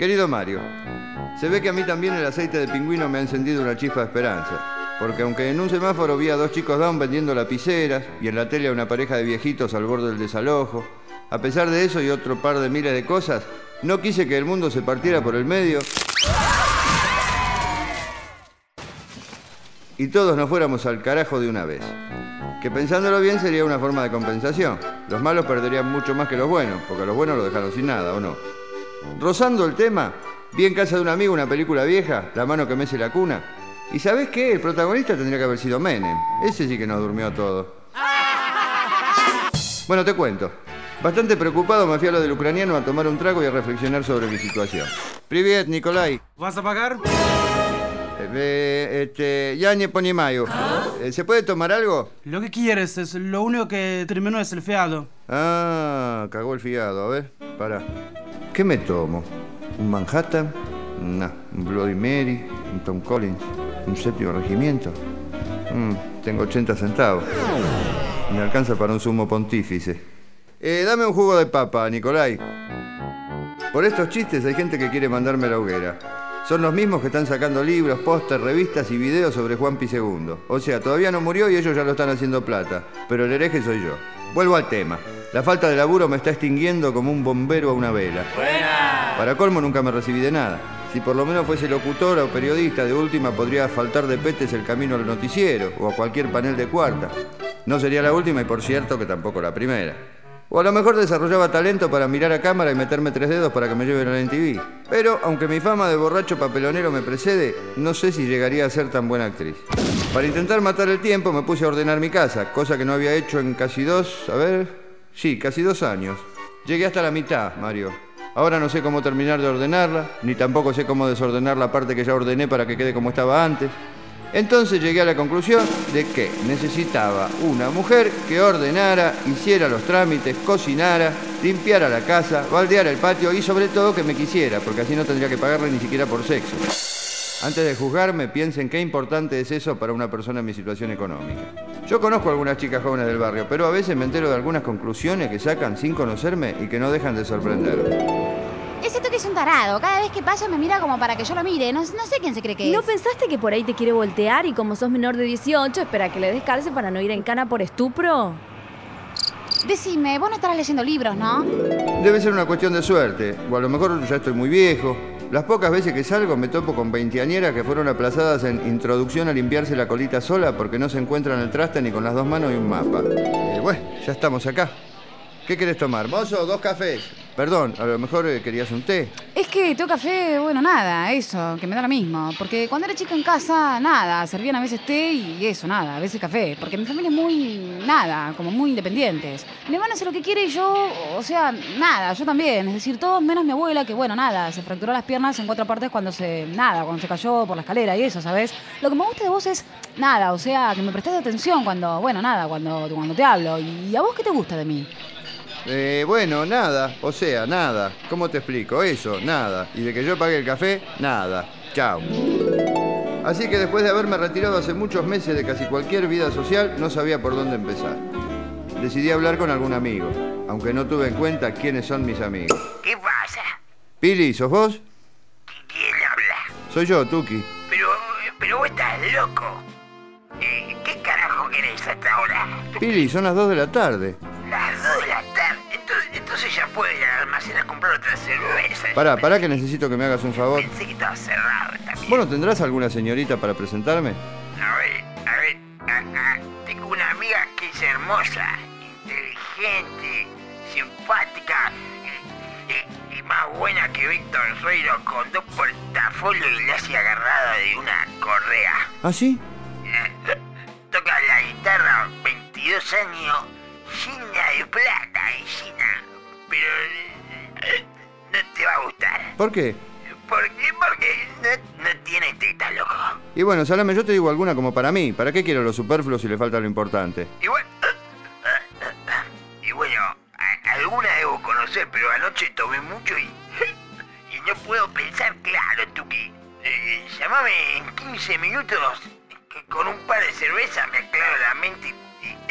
Querido Mario, se ve que a mí también el aceite de pingüino me ha encendido una chispa de esperanza. Porque aunque en un semáforo vi a 2 chicos down vendiendo lapiceras y en la tele a una pareja de viejitos al borde del desalojo, a pesar de eso y otro par de miles de cosas, no quise que el mundo se partiera por el medio y todos nos fuéramos al carajo de una vez. Que pensándolo bien sería una forma de compensación. Los malos perderían mucho más que los buenos, porque los buenos los dejaron sin nada, ¿o no? Rozando el tema, vi en casa de un amigo una película vieja, La mano que mece la cuna. ¿Y sabés qué? El protagonista tendría que haber sido Menem. Ese sí que nos durmió todo. Bueno, te cuento. Bastante preocupado me fui a lo del ucraniano a tomar un trago y a reflexionar sobre mi situación. Privet, Nikolai. ¿Vas a pagar? Ya не понимаю. ¿Se puede tomar algo? Lo que quieres, es lo único que terminó es el fiado. Ah, cagó el fiado. A ver, pará. ¿Qué me tomo? ¿Un Manhattan? No, un Bloody Mary, un Tom Collins, un 7º regimiento. Tengo 80 centavos. Me alcanza para un sumo pontífice. Dame un jugo de papa, Nikolai. Por estos chistes hay gente que quiere mandarme a la hoguera. Son los mismos que están sacando libros, pósters, revistas y videos sobre Juan Pi II. O sea, todavía no murió y ellos ya lo están haciendo plata. Pero el hereje soy yo. Vuelvo al tema. La falta de laburo me está extinguiendo como un bombero a una vela. ¡Buena! Para colmo nunca me recibí de nada. Si por lo menos fuese locutora o periodista, de última podría faltar de petes el camino al noticiero o a cualquier panel de cuarta. No sería la última y por cierto que tampoco la primera. O a lo mejor desarrollaba talento para mirar a cámara y meterme 3 dedos para que me lleven a la MTV. Pero, aunque mi fama de borracho papelonero me precede, no sé si llegaría a ser tan buena actriz. Para intentar matar el tiempo me puse a ordenar mi casa, cosa que no había hecho en casi 2 años. Llegué hasta la mitad, Mario. Ahora no sé cómo terminar de ordenarla, ni tampoco sé cómo desordenar la parte que ya ordené para que quede como estaba antes. Entonces llegué a la conclusión de que necesitaba una mujer que ordenara, hiciera los trámites, cocinara, limpiara la casa, baldeara el patio y sobre todo que me quisiera, porque así no tendría que pagarle ni siquiera por sexo. Antes de juzgarme, piensen qué importante es eso para una persona en mi situación económica. Yo conozco a algunas chicas jóvenes del barrio, pero a veces me entero de algunas conclusiones que sacan sin conocerme y que no dejan de sorprenderme. Ese toque es un tarado. Cada vez que pasa me mira como para que yo lo mire. No sé quién se cree que es. ¿No pensaste que por ahí te quiere voltear y como sos menor de 18, espera que le des cárcel para no ir en cana por estupro? Decime, vos no estarás leyendo libros, ¿no? Debe ser una cuestión de suerte, o a lo mejor ya estoy muy viejo. Las pocas veces que salgo me topo con veinteañeras que fueron aplazadas en introducción a limpiarse la colita sola porque no se encuentran el traste ni con las 2 manos y un mapa. Bueno, ya estamos acá. ¿Qué querés tomar? Mozo, 2 cafés. Perdón, a lo mejor querías un té. Es que tengo café, bueno, nada, eso, que me da lo mismo. Porque cuando era chica en casa, nada, servían a veces té y eso, nada, a veces café. Porque mi familia es muy, nada, como muy independientes. Mi hermano hace lo que quiere y yo, o sea, nada, yo también. Es decir, todos menos mi abuela, que bueno, nada, se fracturó las piernas en 4 partes cuando se cayó por la escalera y eso, ¿sabes? Lo que me gusta de vos es, nada, o sea, que me prestes atención cuando, bueno, nada, cuando te hablo. ¿Y a vos qué te gusta de mí? Bueno, nada, o sea, nada. ¿Cómo te explico? Eso, nada. Y de que yo pague el café, nada. Chao. Así que después de haberme retirado hace muchos meses de casi cualquier vida social, no sabía por dónde empezar. Decidí hablar con algún amigo, aunque no tuve en cuenta quiénes son mis amigos. ¿Qué pasa? Pili, ¿sos vos? ¿Quién habla? Soy yo, Tuki. Pero vos estás loco. ¿Qué carajo querés hasta ahora? Pili, son las 2 de la tarde. Las 2 de la tarde. Entonces ya puedo ir al almacén a comprar otra cerveza. Pará que necesito que me hagas un favor. Pensé que estaba cerrado también. ¿Vos no tendrás alguna señorita para presentarme? A ver. Tengo una amiga que es hermosa, inteligente, simpática y más buena que Víctor Sueiro con 2 portafolios y la hace agarrada de una correa. ¿Ah, sí? Toca la guitarra, 22 años, llena de plata, llena. Pero no te va a gustar. ¿Por qué? Porque no tiene teta, loco. Y bueno, Salame, yo te digo alguna como para mí. ¿Para qué quiero lo superfluo si le falta lo importante? Y bueno, alguna debo conocer, pero anoche tomé mucho y no puedo pensar claro, Tuki. Llámame en 15 minutos, que con un par de cervezas me aclaro la mente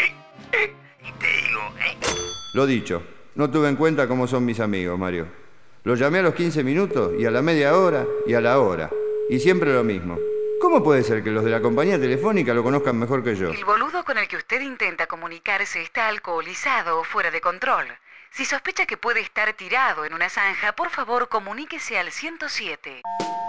y te digo, Lo dicho, no tuve en cuenta cómo son mis amigos, Mario. Lo llamé a los 15 minutos y a la media hora y a la hora. Y siempre lo mismo. ¿Cómo puede ser que los de la compañía telefónica lo conozcan mejor que yo? El boludo con el que usted intenta comunicarse está alcoholizado o fuera de control. Si sospecha que puede estar tirado en una zanja, por favor comuníquese al 107.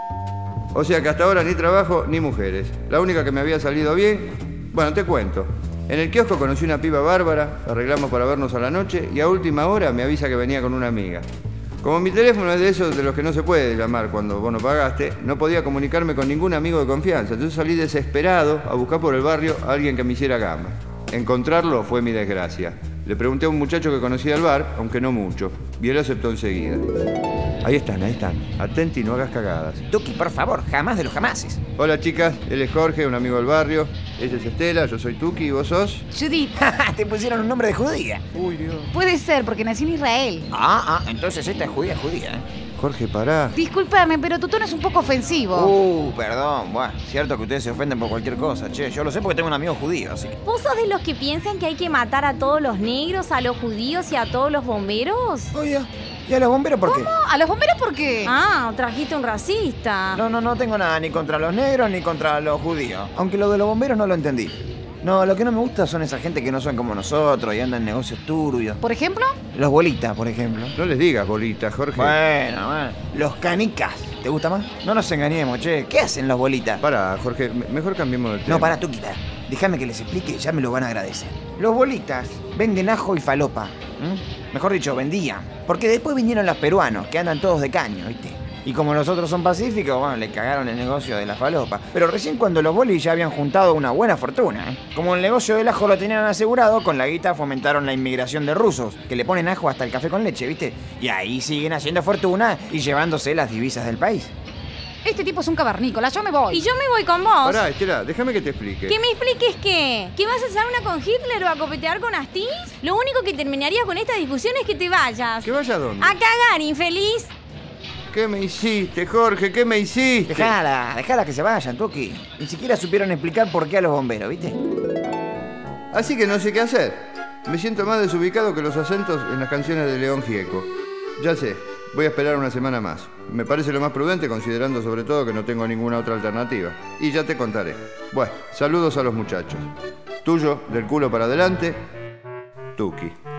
O sea que hasta ahora ni trabajo ni mujeres. La única que me había salido bien... Bueno, te cuento. En el kiosco conocí una piba bárbara, arreglamos para vernos a la noche y a última hora me avisa que venía con una amiga. Como mi teléfono es de esos de los que no se puede llamar cuando vos no pagaste, no podía comunicarme con ningún amigo de confianza. Entonces salí desesperado a buscar por el barrio a alguien que me hiciera gama. Encontrarlo fue mi desgracia. Le pregunté a un muchacho que conocía el bar, aunque no mucho, y él aceptó enseguida. Ahí están. Atenti y no hagas cagadas. Tuki, por favor, jamás de los jamases. Hola chicas, él es Jorge, un amigo del barrio. Ella es Estela, yo soy Tuki, ¿y vos sos? Judith. Te pusieron un nombre de judía. Uy, Dios. Puede ser, porque nací en Israel. Entonces esta es judía, Jorge, pará. Discúlpame, pero tu tono es un poco ofensivo. Perdón. Bueno, cierto que ustedes se ofenden por cualquier cosa. Che, yo lo sé porque tengo un amigo judío, así que... ¿Vos sos de los que piensan que hay que matar a todos los negros, a los judíos y a todos los bomberos? Oye, ¿y a los bomberos por qué? ¿A los bomberos por qué? Trajiste un racista. No tengo nada ni contra los negros ni contra los judíos. Aunque lo de los bomberos no lo entendí. No, lo que no me gusta son esa gente que no son como nosotros y andan en negocios turbios. ¿Por ejemplo? Los bolitas, por ejemplo. No les digas bolitas, Jorge. Bueno. Los canicas. ¿Te gusta más? No nos engañemos, che. ¿Qué hacen los bolitas? Pará, Jorge, mejor cambiemos de tema. No, pará, Tuquita. Déjame que les explique, ya me lo van a agradecer. Los bolitas venden ajo y falopa. Mejor dicho, vendían. Porque después vinieron los peruanos, que andan todos de caño, ¿viste? Y como los otros son pacíficos, bueno, le cagaron el negocio de la falopa. Pero recién cuando los bolis ya habían juntado una buena fortuna, ¿eh? Como el negocio del ajo lo tenían asegurado, con la guita fomentaron la inmigración de rusos, que le ponen ajo hasta el café con leche, ¿viste? Y ahí siguen haciendo fortuna y llevándose las divisas del país. Este tipo es un cavernícola, yo me voy. Y yo me voy con vos. Pará, Estela, déjame que te explique. ¿Que me expliques qué? ¿Que vas a sauna con Hitler o a copetear con Astiz? Lo único que terminaría con esta discusión es que te vayas. ¿Que vaya a dónde? A cagar, infeliz. ¿Qué me hiciste, Jorge? ¿Qué me hiciste? Dejala que se vayan, Tuki. Ni siquiera supieron explicar por qué a los bomberos, ¿viste? Así que no sé qué hacer. Me siento más desubicado que los acentos en las canciones de León Gieco. Ya sé, voy a esperar una semana más. Me parece lo más prudente considerando sobre todo que no tengo ninguna otra alternativa. Y ya te contaré. Bueno, saludos a los muchachos. Tuyo, del culo para adelante, Tuki.